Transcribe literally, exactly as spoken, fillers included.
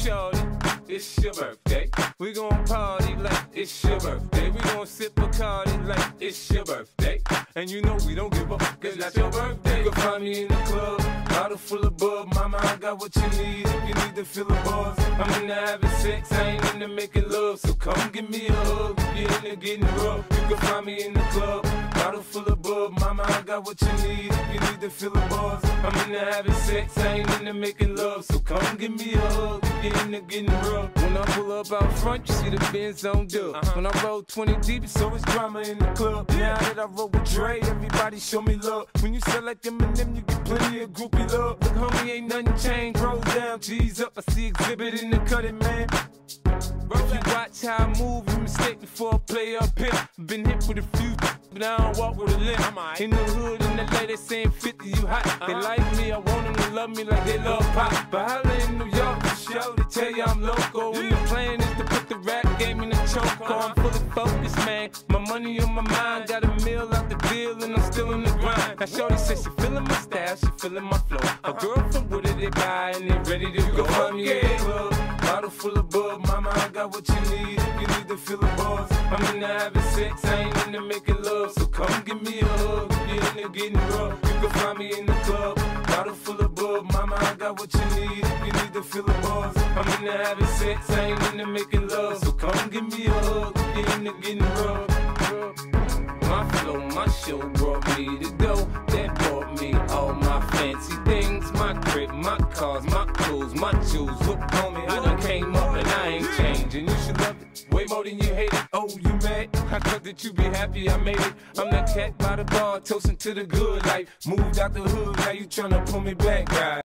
shorty, it's your birthday. We gon' party like it's your birthday. We gon' sip Bacardi like it's your birthday. And you know we don't give up, cause that's your birthday. You can find me in the club, bottle full of bub. Mama, I got what you need if you need to fill the bars. I'm into having sex, I ain't into making love. So come give me a hug if you're into getting rough. You can find me in the club, bottle full of bub. Mama, I got what you need if you need to fill the bars. I'm into having sex, I ain't into making love. So come give me a hug if you're into getting rough. When I pull up out front, you see the Benz on dub. Uh-huh. When I roll twenty deep, it's always drama in the club. Now that I roll with Dre, everybody show me love. When you sell like Eminem, you get plenty of groupie love. Look, homie, ain't nothing changed. Roll down, G's up. I see exhibit in the cutting, man. If you watch how I move, you mistake before I play up here. Been hit with a few, but I don't walk with a limp. In the hood, in the lady, they saying fifty, you hot. They like me, I want them to love me like they love pop. But holla in New York, the show, they tell you I'm loco. And the plan is to put the rap game in the choke. I'm fully focused, man. My money on my mind, got a meal out the deal, and I'm still in the grind. Now shorty says she feeling my style, she feeling my flow. A girl from Wooded, they buy, and they ready to go. Find me in the club, bottle full of bub. Mama, I got what you need if you need to fill the bars. I'm into having sex, I ain't into making love. So come give me a hug if you're into getting rough. You can find me in the club, bottle full of bub. Mama, I got what you need if you need to fill the bars. I'm into having sex, I ain't into making love. So come give me a hug if you're into getting rough. My flow, my show brought me to go. That brought me all my fancy things. My crib, my cars, my clothes, my jewels. Look, homie, I done came up and I ain't changing. You should love it way more than you hate it. Oh, you mad? I thought that you be happy I made it. I'm that cat by the bar, toasting to the good life. Moved out the hood, now you tryna pull me back, guy.